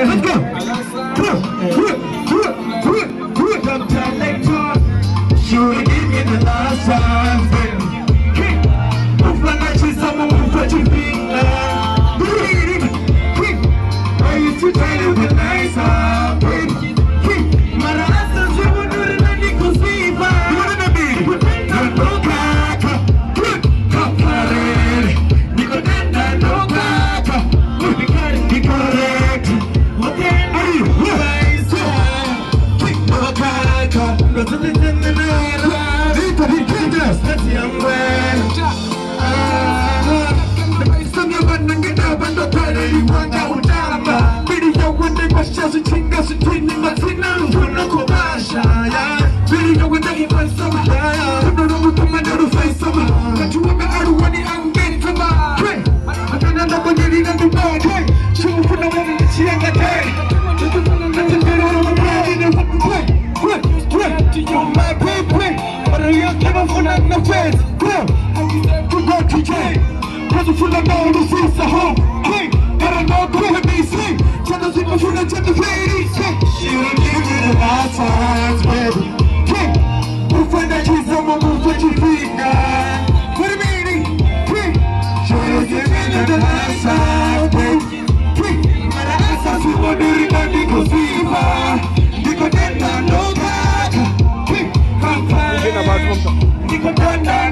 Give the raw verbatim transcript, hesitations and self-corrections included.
Let's go. Come time they talk. Should give me the last time, baby. Move like I just I'm gonna put your finger. Why you too tight with the nice out, baby? My last you would do it and you could see if I wanna be. No kaka, kaka, Nico Denda, no kaka. We can't be correct. What can I do? No kaka, nothing in the night. Little bit dangerous, that's young man. The base of your man and get up and the party you want out. Video when they was just a thing as a thing in my thing now. You're not going to video when they find some. I'm not over to my little face. But you want me out of money and get to my way. I don't know what you're in the bag. She will put a woman that she ain't got day. Just to let it get out of the bag in the fucking play. Quick, quick, to you, my baby. But I ain't never for that no face. Well, I deserve to go to jail. Cause you feel like no one sees the home. Hey, but I know who it be sing. Tell us if you feel like the ladies. She will give you the last times, baby. Hey, we'll find that she's someone who's what you think. What do you mean? Hey, she will give you the last times, baby. Hey, but I ask us who want to remember because we are. You could get down, no back. Hey, come back. You could get down.